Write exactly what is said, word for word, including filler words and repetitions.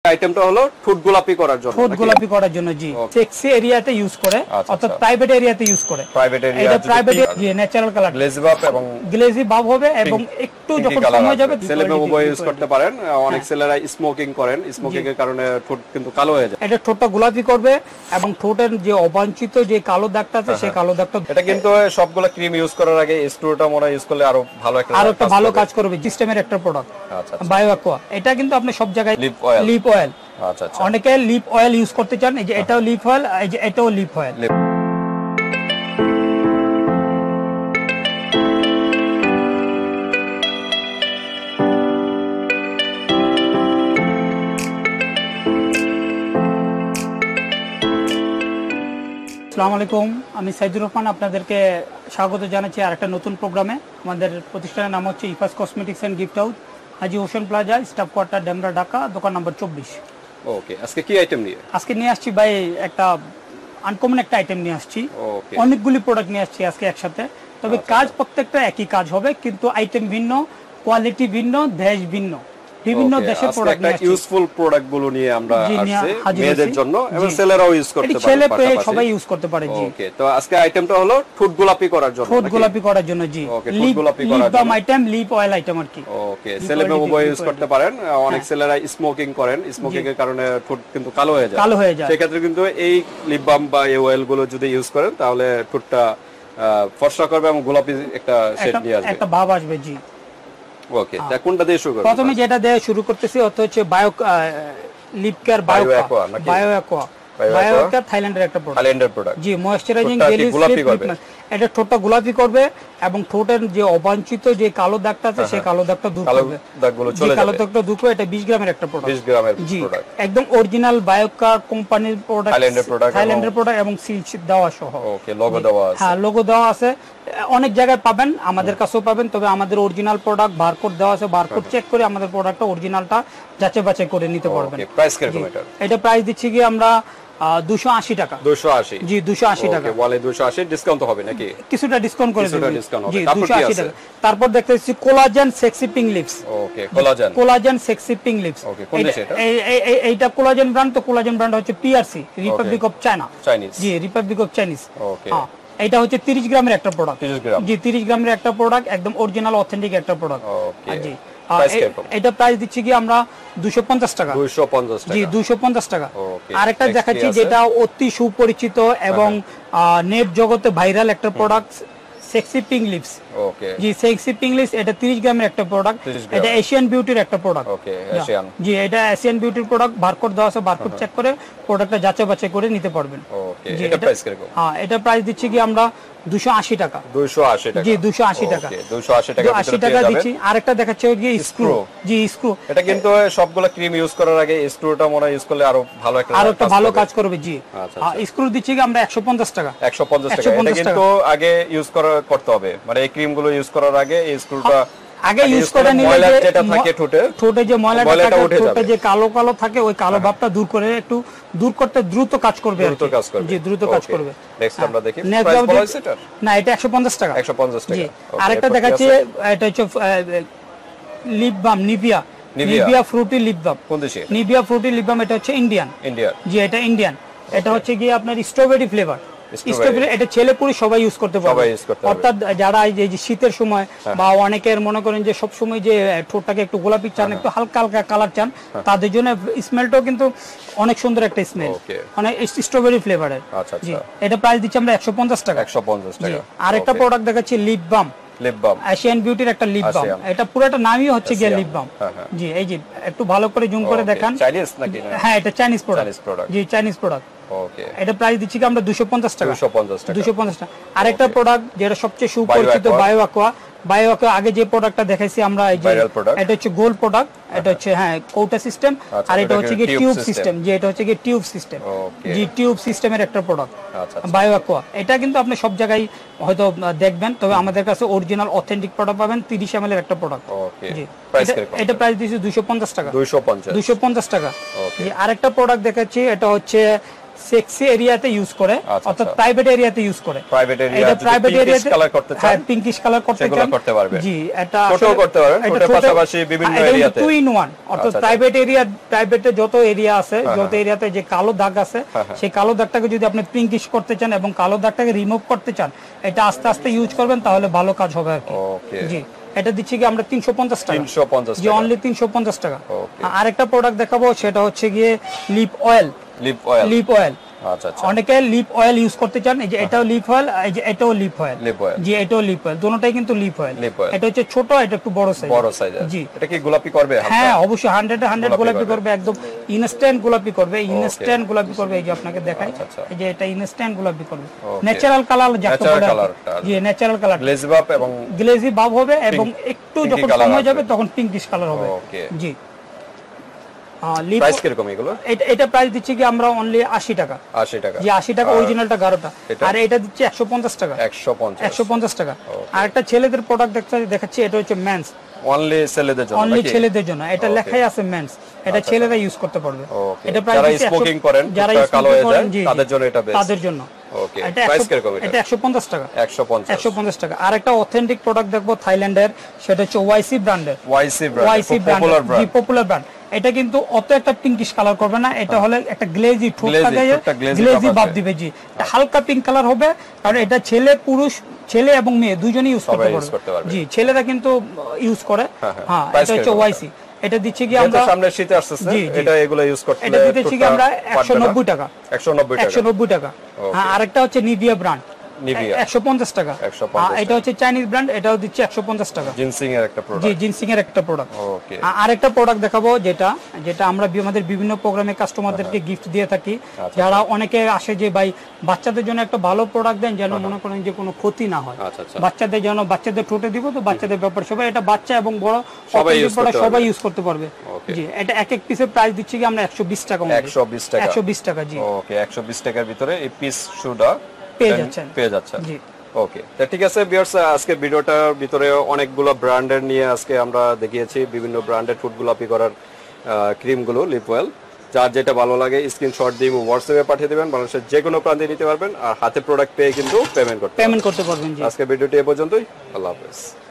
আইটেমটা হলো ঠোঁট গোলাপি করার জন্য ঠোঁট গোলাপি করার জন্য জি সেক্সি এরিয়াতে ইউজ করে অর্থাৎ প্রাইভেট এরিয়াতে ইউজ করে প্রাইভেট এরিয়া এটা প্রাইভেট জি ন্যাচারাল কালার গ্লেজি ভাব এবং গ্লেজি ভাব হবে এবং একটু যখন সময় যাবে ছেলেরা উভয় ইউজ করতে পারেন অনেক ছেলেরা স্মোকিং করেন স্মোকিং এর কারণে ঠোঁট কিন্তু কালো হয়ে যায় এটা ঠোঁটটা গোলাপি করবে এবং ঠোঁটের যে অবাঞ্ছিত যে কালো দাগটা আছে সেই কালো দাগটা এটা কিন্তু সবগুলো ক্রিম ইউজ করার আগে স্ক্রুটা মনে ইউজ করলে আরো ভালো একটা আরো একটা ভালো কাজ করবে সিস্টেমের একটা প্রোডাক্ট আচ্ছা বায়ো অ্যাকোয়া এটা কিন্তু আপনি সব জায়গায় লিপ অয়েল আচ্ছা আচ্ছা অনেকে লিপ অয়েল ইউজ করতে চান এই যে এটাও লিপ অয়েল এই যে এটাও লিপ অয়েল আসসালামু আলাইকুম আমি সাইদুর রহমান আপনাদেরকে স্বাগত জানাচ্ছি আরেকটা নতুন প্রোগ্রামে আমাদের প্রতিষ্ঠানের নাম হচ্ছে Ifas cosmetics and gift house Haji Hossain plaza staff quarter Demra Dhaka দোকান নম্বর চব্বিশ ওকে আজকে কি আইটেম নিয়ে আজকে নিয়ে আসছি ভাই একটা আনকমন একটা আইটেম নিয়ে আসছি অনেকগুলি প্রোডাক্ট নিয়ে আসছি আজকে একসাথে তবে কাজ প্রত্যেকটা একই কাজ হবে কিন্তু আইটেম ভিন্ন কোয়ালিটি ভিন্ন দেশ ভিন্ন বিভিন্ন দেশের প্রোডাক্ট নিয়ে ইউজফুল প্রোডাক্ট গুলো নিয়ে আমরা আসছে মেয়েদের জন্য এবং ছেলেরাও ইউজ করতে পারে ছেলে পেয়ে সবাই ইউজ করতে পারে জি ওকে তো আজকে আইটেমটা হলো ঠোঁট গোলাপি করার জন্য ঠোঁট গোলাপি করার জন্য জি লিপ গোলাপি করার জন্য lip item lip oil item আর কি ওকে ছেলে মেয়ে উভয় ইউজ করতে পারেন অনেক ছেলেরা স্মোকিং করেন স্মোকিং এর কারণে ঠোঁট কিন্তু কালো হয়ে যায় কালো হয়ে যায় সেই ক্ষেত্রে কিন্তু এই লিপ বাম বা এই অয়েল গুলো যদি ইউজ করেন তাহলে ঠোঁটটা ফর্সা করবে এবং গোলাপি একটা শেড নিয়ে আসবে একটা ভাব আসবে জি ওকে তা কোনটা দিয়ে শুরু করব প্রথমে যেটা দিয়ে শুরু করতেছি অর্থাৎ হচ্ছে bio lip care bio aqua bio aqua bio aqua থাইল্যান্ডের একটা প্রোডাক্ট থাইল্যান্ডের প্রোডাক্ট জি ময়েশ্চারাইজিং জেলি গোলাপি করবে এটা ঠোঁটটা গোলাপি করবে এবং ঠোঁটের যে অবাঞ্ছিত যে কালো দাগটা আছে সেই কালো দাগটা দূর করবে দাগগুলো চলে যাবে কালো দাগটা দূর করে এটা বিশ গ্রামের একটা প্রোডাক্ট বিশ গ্রামের প্রোডাক্ট একদম অরিজিনাল বায়োকার কোম্পানির প্রোডাক্ট থাইল্যান্ডের প্রোডাক্ট থাইল্যান্ডের প্রোডাক্ট এবং সিল দেওয়া সহ ওকে লোগো দেওয়া আছে হ্যাঁ লোগো দেওয়া আছে অনেক জায়গায় পাবেন আমাদের কাছেও পাবেন তবে আমাদের অরিজিনাল প্রোডাক্ট বারকোড দেওয়া আছে বারকোড চেক করে আমাদের প্রোডাক্টটা অরিজিনালটা যাচাই বাছাই করে নিতে পারবেন ওকে প্রাইস কিরকম এটা এটা প্রাইস দিচ্ছি কি আমরা দুইশো আশি টাকা দুইশো আশি জি দুইশো আশি টাকা ওকে বলে দুইশো আশি ডিসকাউন্ট হবে নাকি কিছুটা ডিসকাউন্ট করে দেব ডিসকাউন্ট হবে জি দুইশো আশি টাকা তারপর দেখতেছি collagen sexy pink lips okay collagen collagen sexy pink lips okay কোন দেশ এটা এই এইটা কোলাজেন ব্র্যান্ড তো কোলাজেন ব্র্যান্ড হচ্ছে PRC republic of China Chinese জি রিপাবলিক অফ চাইনিজ ওকে এটা হচ্ছে তিরিশ গ্রামের একটা প্রোডাক্ট তিরিশ গ্রাম জি তিরিশ গ্রামের একটা প্রোডাক্ট একদম অরিজিনাল অথেন্টিক একটা প্রোডাক্ট ওকে জি এটা প্রাইস দিচ্ছি কি আমরা দুইশো পঞ্চাশ টাকা দুইশো পঞ্চাশ টাকা জি দুইশো পঞ্চাশ টাকা আরেকটা দেখাচ্ছি যেটা অতি সুপরিচিত এবং নেট জগতে ভাইরাল একটা product sexy pink lips okay জি সেক্সি পিঙ্ক লিপস এটা তিরিশ গ্রামের একটা প্রোডাক্ট এটা এশিয়ান বিউটির একটা প্রোডাক্ট ওকে এশিয়ান জি এটা এশিয়ান বিউটির প্রোডাক্ট বারকোড দেওয়া আছে বারকোড চেক করে প্রোডাক্টটা যাচাই বাছাই করে নিতে পারবেন ওকে এটা প্রাইস কিরকম হ্যাঁ এটা প্রাইস দিচ্ছি কি আমরা দুইশো আশি টাকা দুইশো আশি টাকা জি দুইশো আশি টাকা ওকে দুইশো আশি টাকা আশি টাকা দিচ্ছি আরেকটা দেখাচ্ছি কি স্ক্রু জি স্ক্রু এটা কিন্তু সবগুলো ক্রিম ইউজ করার আগে স্ক্রুটা মনে ইউজ করলে আরো ভালো একটা আরো একটা ভালো কাজ করবে জি স্ক্রু দিচ্ছি কি আমরা একশো পঞ্চাশ টাকা একশো পঞ্চাশ টাকা এটা কিন্তু আগে ইউজ করা করতে হবে মানে এই ক্রিম গুলো ইউজ করার আগে এই স্ক্রুটা আগে ইউজ করে নিলে যেটা থাকে ঠোঁটে ঠোঁটে যে ময়লাটা থাকে ঠোঁটে যে কালো কালো থাকে ওই কালো ভাবটা দূর করে একটু দূর করতে দ্রুত কাজ করবে দ্রুত কাজ করবে জি দ্রুত কাজ করবে নেক্সট আমরা দেখি প্রাইস বলা হয়েছে এটা না এটা একশো পঞ্চাশ টাকা একশো পঞ্চাশ টাকা আরেকটা দেখাচ্ছি এটা হচ্ছে lip balm Nivea Nivea Frooti lip balm কোন দেশে নিভিয়া ফ্রুটি লিপ বাম এটা হচ্ছে ইন্ডিয়ান ইন্ডিয়া জি এটা ইন্ডিয়ান এটা হচ্ছে কি আপনার স্ট্রবেরি ফ্লেভার স্ট্রবেরি এটা ছেলে পুরুষ সবাই ইউজ করতে পারবে অর্থাৎ যারা এই যে শীতের সময় বা অনেকের মনে করেন যে সব সময় যে ঠোঁটটাকে একটু গোলাপি চান একটু হালকা হালকা কালার চান তাদের জন্য স্মেলটাও কিন্তু অনেক সুন্দর একটা স্মেল মানে স্ট্রবেরি ফ্লেভারের জি এটা প্রাইস দিচ্ছি আমরা একশো পঞ্চাশ টাকা একশো পঞ্চাশ টাকা আর একটা প্রোডাক্ট দেখাচ্ছি lip balm lip balm Asian বিউটির একটা লিপ বাম এটা পুরোটা নামই হচ্ছে গিয়ে লিপ বাম জি এই যে একটু ভালো করে জুম করে দেখান চাইনিজ নাকি হ্যাঁ এটা চাইনিজ প্রোডাক্ট জি চাইনিজ প্রোডাক্ট ওকে এটা প্রাইস দিচ্ছি কি আমরা দুইশো পঞ্চাশ টাকা দুইশো পঞ্চাশ টাকা দুইশো পঞ্চাশ টাকা আরেকটা প্রোডাক্ট যেটা সবচেয়ে সুপরিচিত বায়ো অ্যাকোয়া বায়ো অ্যাকোয়া আগে যে প্রোডাক্টটা দেখাইছি আমরা এই যে এটা হচ্ছে গোল্ড প্রোডাক্ট এটা হচ্ছে হ্যাঁ কৌটা সিস্টেম আর এটা হচ্ছে কি টিউব সিস্টেম যে এটা হচ্ছে কি টিউব সিস্টেম জি টিউব সিস্টেমের একটা প্রোডাক্ট বায়ো অ্যাকোয়া এটা কিন্তু আপনি সব জায়গায় হয়তো দেখবেন তবে আমাদের কাছে অরিজিনাল অথেন্টিক প্রোডাক্ট পাবেন তিরিশ এম এল এর একটা প্রোডাক্ট জি এটা প্রাইস দিয়েছি দুইশো পঞ্চাশ টাকা দুইশো পঞ্চাশ দুইশো পঞ্চাশ টাকা জি আরেকটা প্রোডাক্ট দেখাচ্ছি এটা হচ্ছে সেক্সি এরিয়াতে ইউজ করে, অর্থাৎ প্রাইভেট এরিয়াতে ইউজ করে। প্রাইভেট এরিয়া যদি প্রাইভেট এরিয়াতে কালার করতে চান, হ্যাঁ পিঙ্কিশ কালার করতে চান সেগুলো করতে পারবে। জি, এটা ছোট করতে পারবেন, ছোটর পাশাপাশি বিভিন্ন এরিয়াতে টু ইন ওয়ান, অর্থাৎ প্রাইভেট এরিয়া, প্রাইভেটে যত এরিয়া আছে, যত এরিয়াতে যে কালো দাগ আছে, সেই কালো দাগটাকে যদি আপনি পিঙ্কিশ করতে চান এবং কালো দাগটাকে রিমুভ করতে চান, এটা আস্তে আস্তে ইউজ করবেন, তাহলে ভালো কাজ হবে আর কি। ওকে জি, এটা দিচ্ছি কি আমরা তিনশো পঞ্চাশ টাকা, তিনশো পঞ্চাশ জি অনলি তিনশো পঞ্চাশ টাকা। ওকে, আরেকটা প্রোডাক্ট দেখাবো, সেটা হচ্ছে গিয়ে lip oil. Lip oil, lip oil, আচ্ছা আচ্ছা, অনেকে লিপ অয়েল ইউজ করতে চান, এই যে এটাও লিপ অয়েল, এই যে এটাও লিপ অয়েল, লিপ অয়েল, জি এটাও লিপ অয়েল, দুটোটাই কিন্তু লিপ অয়েল। এটা হচ্ছে ছোট, এটা একটু বড় সাইজ, বড় সাইজ। জি, এটা কি গোলাপি করবে? হ্যাঁ অবশ্যই হান্ড্রেড হান্ড্রেড গোলাপি করবে, একদম ইনস্ট্যান্ট গোলাপি করবে, ইনস্ট্যান্ট গোলাপি করবে। এই যে আপনাকে দেখাই, এই যে এটা ইনস্ট্যান্ট গোলাপি করবে, ন্যাচারাল কালার যাকে বলে, জি ন্যাচারাল কালার, গ্লেজি ভাব এবং গ্লেজি ভাব হবে, এবং একটু যখন সময় যাবে তখন পিঙ্কিশ কালার হবে। জি, প্রাইস কিরকম এগুলো? এটা এটা প্রাইস দিচ্ছি কি আমরা অনলি আশি টাকা। আশি টাকা, জি আশি টাকা অরিজিনালটা গাঢ়টা, আর এটা দিচ্ছি একশো পঞ্চাশ টাকা। একশো পঞ্চাশ, একশো পঞ্চাশ টাকা। আর একটা ছেলেদের প্রোডাক্ট দেখাচ্ছি, এটা হচ্ছে মেন্স, অনলি ছেলেদের জন্য, অনলি ছেলেদের জন্য। এটা লেখাই আছে মেন্স, এটা ছেলেরা ইউজ করতে পারবে। এটা প্রাইস যারা স্মোকিং করেন, যারা কালো হয়ে যায়, তাদের জন্য এটা বেস্ট, তাদের জন্য। ওকে, প্রাইস কিরকম এটা? এটা একশো পঞ্চাশ টাকা, একশো পঞ্চাশ, একশো পঞ্চাশ টাকা। আর একটা অথেন্টিক প্রোডাক্ট দেখবো থাইল্যান্ডের, সেটা হচ্ছে ওয়াইসি ব্র্যান্ডের। YC brand, YC popular brand, জি পপুলার ব্র্যান্ড। এটা কিন্তু অত একটা পিঙ্কিশ কালার করবে না, এটা হলে একটা গ্লেজি ঠোঁটটাকে গ্লেজি ভাব দিবে, জি হালকা পিঙ্ক কালার হবে, কারণ এটা ছেলে পুরুষ, ছেলে এবং মেয়ে দুজনেই ইউজ করতে পারবে। জি ছেলেরা কিন্তু ইউজ করে। হ্যাঁ, এটা হচ্ছে ওয়াইসি। এটা দিচ্ছি কি আমরা সামনে শীতে আসছে, এটা এগুলো ইউজ করতে, এটা দিচ্ছি কি আমরা একশো নব্বই টাকা, একশো নব্বই টাকা, একশো নব্বই টাকা। হ্যাঁ, আরেকটা হচ্ছে নিভিয়া ব্র্যান্ড, নিভিয়া একশো পঞ্চাশ টাকা। এটা হচ্ছে চাইনিজ ব্র্যান্ড, এটাও দিচ্ছে একশো পঞ্চাশ টাকা। জিনসিং এর একটা প্রোডাক্ট, জি জিনসিং এর একটা প্রোডাক্ট। ওকে, আরেকটা প্রোডাক্ট দেখাবো, যেটা যেটা আমরা আমাদের বিভিন্ন প্রোগ্রামে কাস্টমারদেরকে গিফট দিয়ে থাকি। যারা অনেকে আসে যে ভাই বাচ্চাদের জন্য একটা ভালো প্রোডাক্ট দেন, যেন মনে করেন যে কোনো ক্ষতি না হয়, বাচ্চাদের যেন, বাচ্চাদের ঠোঁটে দিব তো বাচ্চাদের ব্যাপার, সবাই এটা বাচ্চা এবং বড় সবাই ইউজ করতে পারবে। জি, এটা এক এক পিসের প্রাইস দিচ্ছি কি আমরা একশো বিশ টাকা, একশো বিশ টাকা, একশো বিশ টাকা। জি ওকে, একশো বিশ টাকার ভিতরে এই পিস শুটা পেয়ে যাচ্ছেন, পেয়ে যাচ্ছেন। জি ওকে, তো ঠিক আছে ভিউয়ার্স, আজকে ভিডিওটার ভিতরে অনেকগুলো ব্র্যান্ডের নিয়ে আজকে আমরা দেখিয়েছি, বিভিন্ন ব্র্যান্ডের ফুড গোলাপি করার ক্রিমগুলো, লিপ অয়েল। যার যেটা ভালো লাগে স্ক্রিনশট দিয়ে হোয়াটসঅ্যাপে পাঠিয়ে দেবেন, বাংলাদেশের যে কোনো প্রান্তে নিতে পারবেন, আর হাতে প্রোডাক্ট পেয়ে কিন্তু পেমেন্ট করতে পেমেন্ট করতে পারবেন। আজকে ভিডিওটি এ পর্যন্তই, আল্লাহ হাফেজ।